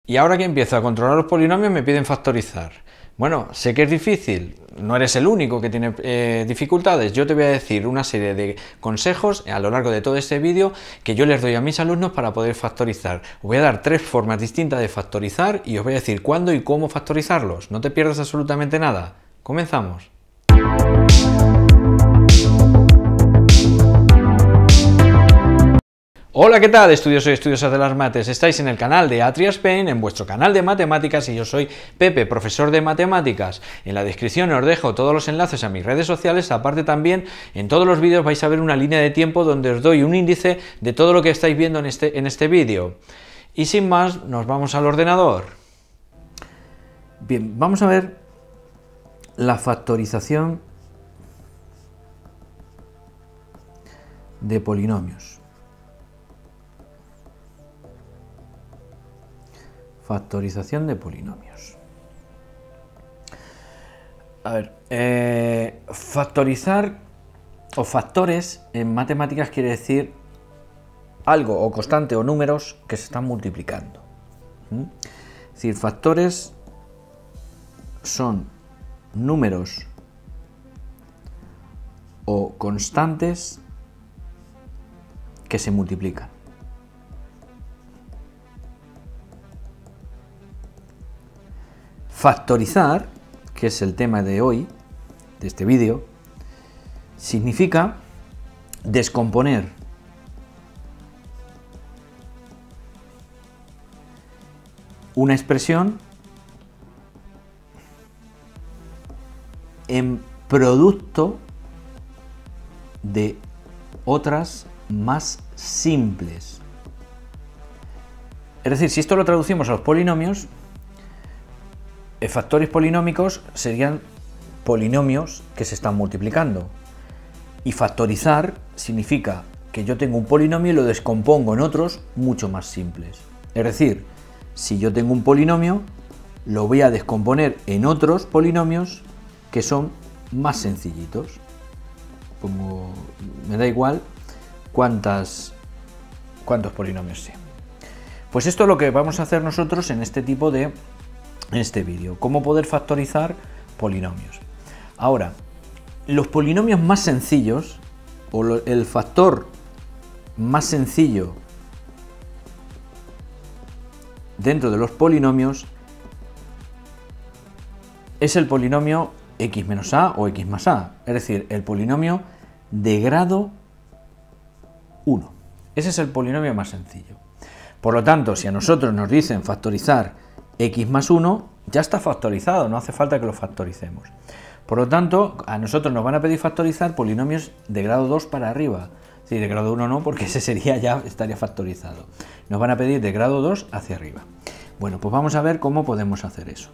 Y ahora que empiezo a controlar los polinomios me piden factorizar. Bueno, sé que es difícil, no eres el único que tiene dificultades. Yo te voy a decir una serie de consejos a lo largo de todo este vídeo que yo les doy a mis alumnos para poder factorizar. Os voy a dar 3 formas distintas de factorizar y os voy a decir cuándo y cómo factorizarlos. No te pierdas absolutamente nada. Comenzamos. Hola, ¿qué tal, estudiosos y estudiosas de las mates? Estáis en el canal de Atria Spain, en vuestro canal de matemáticas, y yo soy Pepe, profesor de matemáticas. En la descripción os dejo todos los enlaces a mis redes sociales. Aparte, también en todos los vídeos vais a ver una línea de tiempo donde os doy un índice de todo lo que estáis viendo en este vídeo. Y sin más, nos vamos al ordenador. Bien, vamos a ver la factorización de polinomios. Factorización de polinomios. A ver, factorizar o factores en matemáticas quiere decir algo o constante o números que se están multiplicando. Es decir, factores son números o constantes que se multiplican. Factorizar, que es el tema de hoy, de este vídeo, significa descomponer una expresión en producto de otras más simples. Es decir, si esto lo traducimos a los polinomios, factores polinómicos serían polinomios que se están multiplicando. Y factorizar significa que yo tengo un polinomio y lo descompongo en otros mucho más simples. Es decir, si yo tengo un polinomio, lo voy a descomponer en otros polinomios que son más sencillitos. Como me da igual cuántos polinomios sean. Pues esto es lo que vamos a hacer nosotros en este tipo de vídeo, cómo poder factorizar polinomios. Ahora, los polinomios más sencillos, o el factor más sencillo dentro de los polinomios, es el polinomio x menos a o x más a, es decir, el polinomio de grado 1. Ese es el polinomio más sencillo. Por lo tanto, si a nosotros nos dicen factorizar x más 1, ya está factorizado, no hace falta que lo factoricemos. Por lo tanto, a nosotros nos van a pedir factorizar polinomios de grado 2 para arriba. Sí, de grado 1 no, porque ese estaría factorizado. Nos van a pedir de grado 2 hacia arriba. Bueno, pues vamos a ver cómo podemos hacer eso.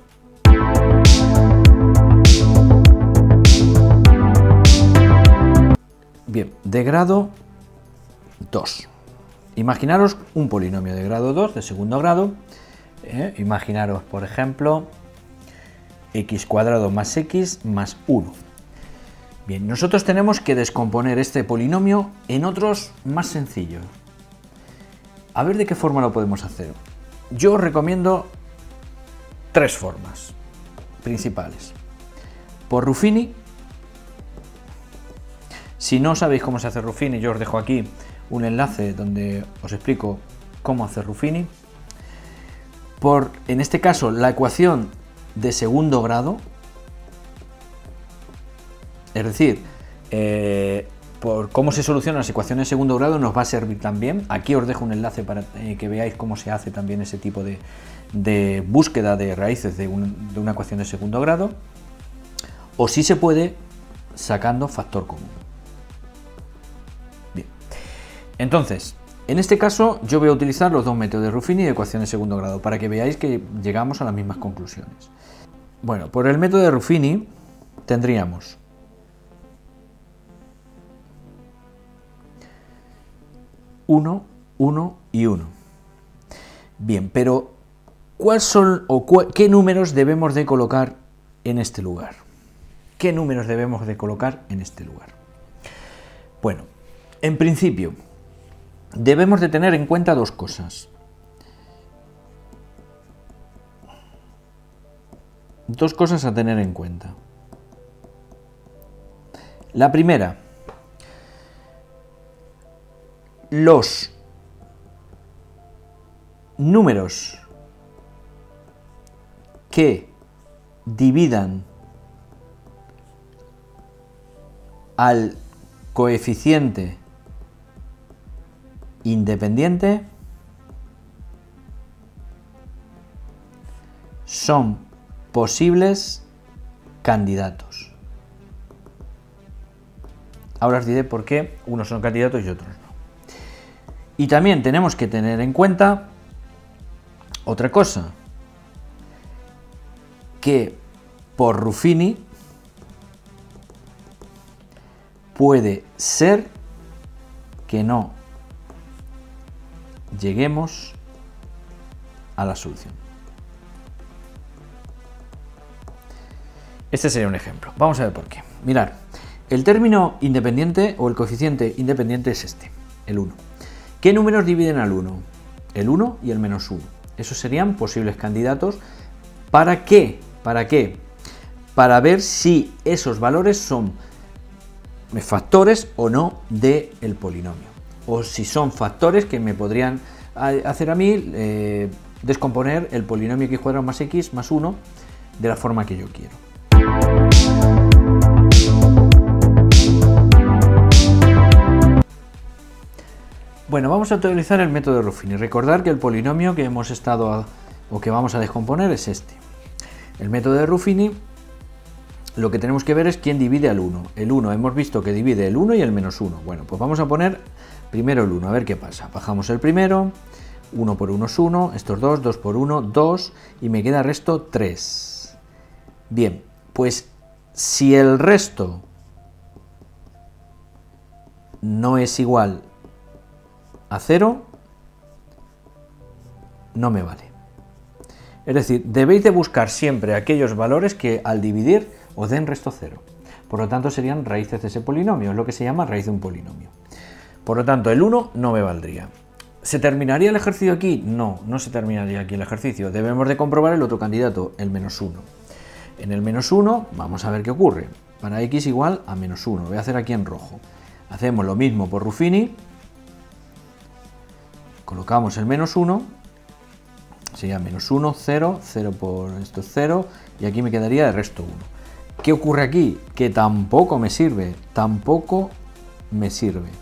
Bien, de grado 2. Imaginaros un polinomio de grado 2, de segundo grado. Imaginaros, por ejemplo, x cuadrado más x más 1. Bien, nosotros tenemos que descomponer este polinomio en otros más sencillos. A ver de qué forma lo podemos hacer. Yo os recomiendo 3 formas principales. Por Ruffini. Si no sabéis cómo se hace Ruffini, yo os dejo aquí un enlace donde os explico cómo hacer Ruffini. En este caso, la ecuación de segundo grado, es decir, por cómo se solucionan las ecuaciones de segundo grado nos va a servir también. Aquí os dejo un enlace para que veáis cómo se hace también ese tipo de búsqueda de raíces de una ecuación de segundo grado, o si se puede sacando factor común. Bien, entonces, en este caso yo voy a utilizar los dos métodos de Ruffini y de ecuación de segundo grado para que veáis que llegamos a las mismas conclusiones. Bueno, por el método de Ruffini tendríamos uno, 1 y 1. Bien, pero ¿cuáles son qué números debemos de colocar en este lugar? ¿Qué números debemos de colocar en este lugar? Bueno, en principio, debemos de tener en cuenta dos cosas. dos cosas a tener en cuenta. La primera, los números que dividan al coeficiente independiente son posibles candidatos. Ahora os diré por qué unos son candidatos y otros no. Y también tenemos que tener en cuenta otra cosa, que por Ruffini puede ser que no lleguemos a la solución. Este sería un ejemplo. Vamos a ver por qué. Mirad, el término independiente o el coeficiente independiente es este, el 1. ¿Qué números dividen al 1? El 1 y el menos 1. Esos serían posibles candidatos. ¿Para qué? ¿Para qué? Para ver si esos valores son factores o no del polinomio. O si son factores que me podrían hacer a mí descomponer el polinomio x cuadrado más x más 1 de la forma que yo quiero. Bueno, vamos a utilizar el método de Ruffini. Recordar que el polinomio que hemos estado o que vamos a descomponer es este. El método de Ruffini, lo que tenemos que ver es quién divide al 1. El 1 hemos visto que divide el 1 y el menos 1. Bueno, pues vamos a poner primero el 1, a ver qué pasa. Bajamos el primero, 1 por 1 es 1, estos 2, 2 por 1, 2, y me queda resto 3. Bien, pues si el resto no es igual a 0, no me vale. Es decir, debéis de buscar siempre aquellos valores que al dividir os den resto 0. Por lo tanto, serían raíces de ese polinomio, es lo que se llama raíz de un polinomio. Por lo tanto, el 1 no me valdría. ¿Se terminaría el ejercicio aquí? No, no se terminaría aquí el ejercicio. Debemos de comprobar el otro candidato, el menos 1. En el menos 1, vamos a ver qué ocurre. Para x igual a menos 1. Voy a hacer aquí en rojo. Hacemos lo mismo por Ruffini. Colocamos el menos 1. Sería menos 1, 0, 0 por esto es 0. Y aquí me quedaría de resto 1. ¿Qué ocurre aquí? Que tampoco me sirve. Tampoco me sirve.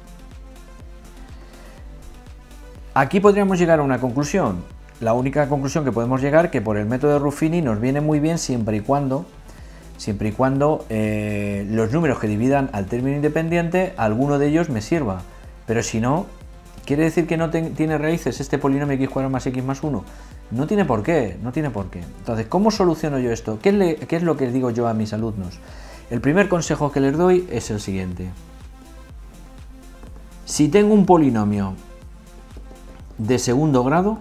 Aquí podríamos llegar a una conclusión. La única conclusión que podemos llegar que por el método de Ruffini nos viene muy bien siempre y cuando los números que dividan al término independiente, alguno de ellos me sirva. Pero si no, ¿quiere decir que no tiene raíces este polinomio x cuadrado más x más 1? No tiene por qué, no tiene por qué. Entonces, ¿cómo soluciono yo esto? ¿Qué es lo que digo yo a mis alumnos? El primer consejo que les doy es el siguiente. Si tengo un polinomio de segundo grado,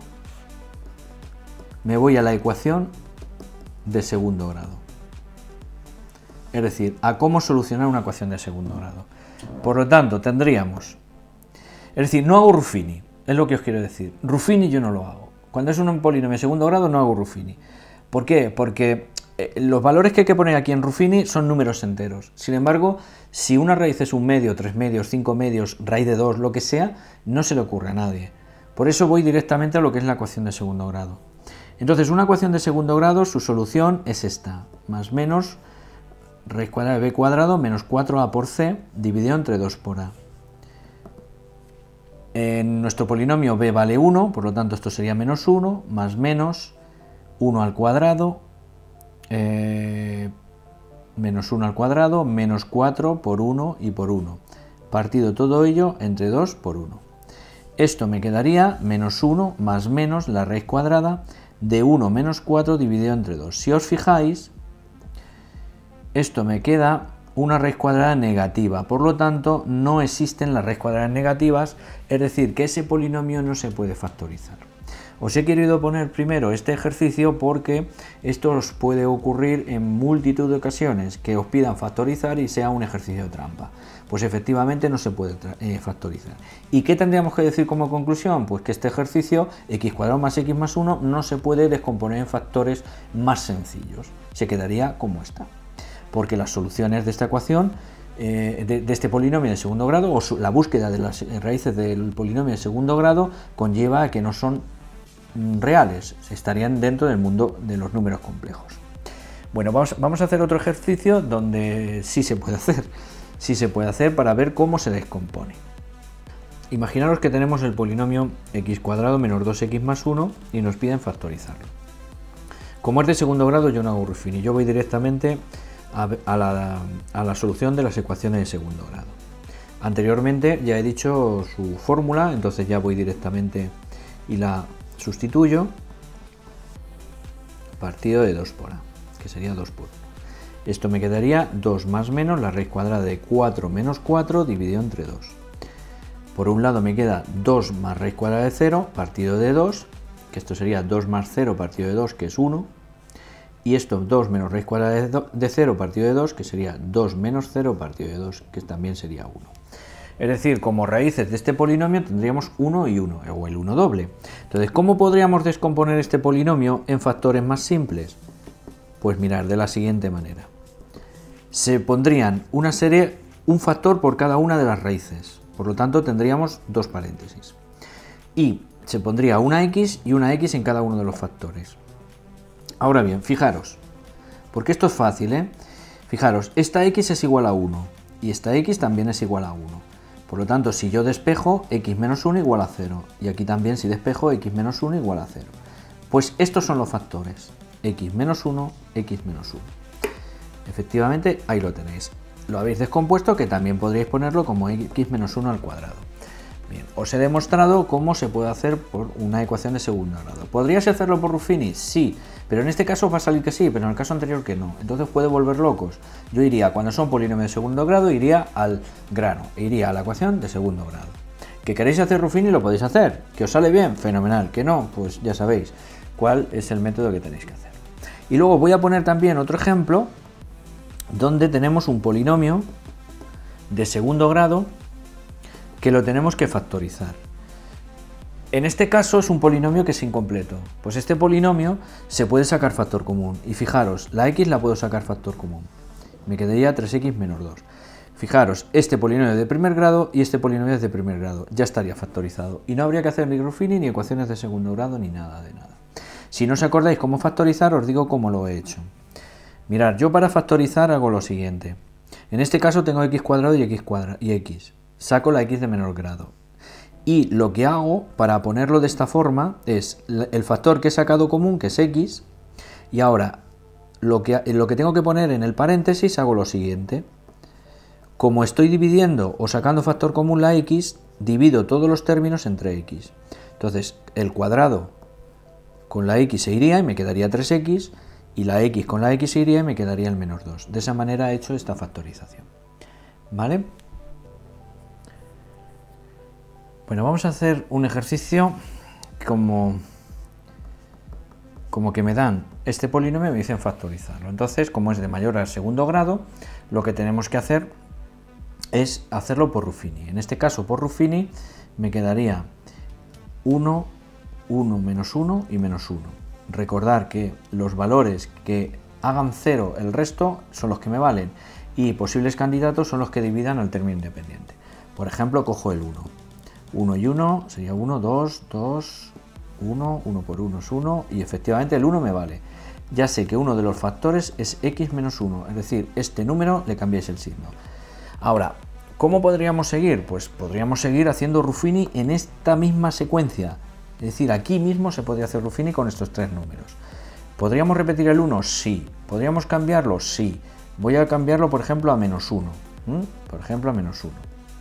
me voy a la ecuación de segundo grado. Es decir, a cómo solucionar una ecuación de segundo grado. Por lo tanto, tendríamos... Es decir, no hago Ruffini, es lo que os quiero decir. Ruffini yo no lo hago. Cuando es un polinomio de segundo grado no hago Ruffini. ¿Por qué? Porque los valores que hay que poner aquí en Ruffini son números enteros. Sin embargo, si una raíz es un medio, 3 medios, 5 medios, raíz de 2, lo que sea, no se le ocurre a nadie. Por eso voy directamente a lo que es la ecuación de segundo grado. Entonces, una ecuación de segundo grado, su solución es esta. Más menos raíz cuadrada de b cuadrado menos 4a por c dividido entre 2 por a. En nuestro polinomio b vale 1, por lo tanto esto sería menos 1, más menos 1 al cuadrado, menos 1 al cuadrado, menos 4 por 1 y por 1. Partido todo ello entre 2 por 1. Esto me quedaría menos 1 más menos la raíz cuadrada de 1 menos 4 dividido entre 2. Si os fijáis, esto me queda una raíz cuadrada negativa, por lo tanto no existen las raíces cuadradas negativas, es decir, que ese polinomio no se puede factorizar. Os he querido poner primero este ejercicio porque esto os puede ocurrir en multitud de ocasiones, que os pidan factorizar y sea un ejercicio trampa. Pues efectivamente no se puede factorizar. ¿Y qué tendríamos que decir como conclusión? Pues que este ejercicio, x² más x más 1, no se puede descomponer en factores más sencillos. Se quedaría como está. Porque las soluciones de esta ecuación, de este polinomio de segundo grado, o la búsqueda de las raíces del polinomio de segundo grado, conlleva a que no son reales, estarían dentro del mundo de los números complejos. Bueno, vamos a hacer otro ejercicio donde sí se puede hacer para ver cómo se descompone. Imaginaros que tenemos el polinomio x² menos 2x más 1 y nos piden factorizarlo. Como es de segundo grado, yo no hago Ruffini, yo voy directamente a la solución de las ecuaciones de segundo grado. Anteriormente ya he dicho su fórmula, entonces ya voy directamente y la sustituyo, partido de 2 por a, que sería 2 por 1. Esto me quedaría 2 más menos la raíz cuadrada de 4 menos 4 dividido entre 2. Por un lado me queda 2 más raíz cuadrada de 0 partido de 2, que esto sería 2 más 0 partido de 2, que es 1. Y esto 2 menos raíz cuadrada de 0 partido de 2, que sería 2 menos 0 partido de 2, que también sería 1. Es decir, como raíces de este polinomio tendríamos 1 y 1, o el 1 doble. Entonces, ¿cómo podríamos descomponer este polinomio en factores más simples? Pues mirar de la siguiente manera. Se pondrían una serie, un factor por cada una de las raíces. Por lo tanto, tendríamos dos paréntesis. Y se pondría una x y una x en cada uno de los factores. Ahora bien, fijaros, porque esto es fácil, ¿eh? Fijaros, esta x es igual a 1 y esta x también es igual a 1. Por lo tanto, si yo despejo, x menos 1 igual a 0. Y aquí también, si despejo, x menos 1 igual a 0. Pues estos son los factores, x menos 1, x menos 1. Efectivamente, ahí lo tenéis. Lo habéis descompuesto, que también podríais ponerlo como x menos 1 al cuadrado. Bien, os he demostrado cómo se puede hacer por una ecuación de segundo grado. ¿Podrías hacerlo por Ruffini? Sí, pero en este caso va a salir que sí, pero en el caso anterior que no. Entonces puede volver locos. Yo iría, cuando son polinomios de segundo grado, iría al grano, iría a la ecuación de segundo grado. ¿Que queréis hacer Ruffini? Lo podéis hacer. ¿Que os sale bien? Fenomenal. ¿Que no? Pues ya sabéis cuál es el método que tenéis que hacer. Y luego voy a poner también otro ejemplo donde tenemos un polinomio de segundo grado que lo tenemos que factorizar. En este caso es un polinomio que es incompleto. Pues este polinomio se puede sacar factor común. Y fijaros, la x la puedo sacar factor común. Me quedaría 3x menos 2. Fijaros, este polinomio es de primer grado y este polinomio es de primer grado. Ya estaría factorizado. Y no habría que hacer ni Ruffini, ni ecuaciones de segundo grado, ni nada de nada. Si no os acordáis cómo factorizar, os digo cómo lo he hecho. Mirad, yo para factorizar hago lo siguiente. En este caso tengo x² y x. Saco la x de menor grado. Y lo que hago para ponerlo de esta forma es el factor que he sacado común, que es x, y ahora lo que tengo que poner en el paréntesis hago lo siguiente. Como estoy dividiendo o sacando factor común la x, divido todos los términos entre x. Entonces el cuadrado con la x se iría y me quedaría 3x, y la x con la x se iría y me quedaría el menos 2. De esa manera he hecho esta factorización. ¿Vale? Bueno, vamos a hacer un ejercicio como que me dan este polinomio y me dicen factorizarlo. Entonces, como es de mayor a segundo grado, lo que tenemos que hacer es hacerlo por Ruffini. En este caso, por Ruffini, me quedaría 1, 1 menos 1 y menos 1. Recordar que los valores que hagan 0 el resto son los que me valen y posibles candidatos son los que dividan al término independiente. Por ejemplo, cojo el 1. 1 y 1 sería 1, 2, 2, 1, 1 por 1 es 1 y efectivamente el 1 me vale. Ya sé que uno de los factores es x menos 1, es decir, este número le cambiáis el signo. Ahora, ¿cómo podríamos seguir? Pues podríamos seguir haciendo Ruffini en esta misma secuencia. Es decir, aquí mismo se podría hacer Ruffini con estos tres números. ¿Podríamos repetir el 1? Sí. ¿Podríamos cambiarlo? Sí. Voy a cambiarlo, por ejemplo, a menos 1. Por ejemplo, a menos 1.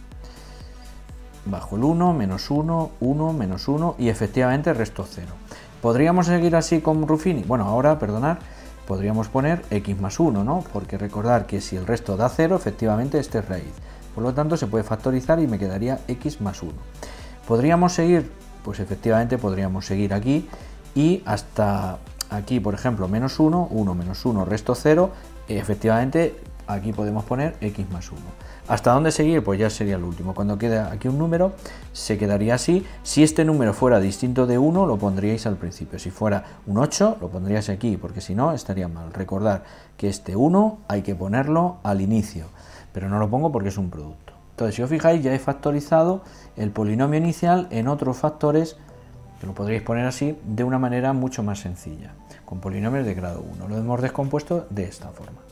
Bajo el 1, menos 1, 1, menos 1 y efectivamente resto 0. ¿Podríamos seguir así con Ruffini? Bueno, ahora, perdonad, podríamos poner x más 1, ¿no? Porque recordar que si el resto da 0, efectivamente este es raíz. Por lo tanto, se puede factorizar y me quedaría x más 1. Podríamos seguir pues efectivamente podríamos seguir aquí y hasta aquí, por ejemplo, menos 1, 1 menos 1, resto 0, efectivamente aquí podemos poner x más 1. ¿Hasta dónde seguir? Pues ya sería el último. Cuando queda aquí un número, se quedaría así. Si este número fuera distinto de 1, lo pondríais al principio. Si fuera un 8, lo pondríais aquí, porque si no, estaría mal. Recordar que este 1 hay que ponerlo al inicio, pero no lo pongo porque es un producto. Entonces, si os fijáis, ya he factorizado el polinomio inicial en otros factores, que lo podríais poner así, de una manera mucho más sencilla, con polinomios de grado 1. Lo hemos descompuesto de esta forma.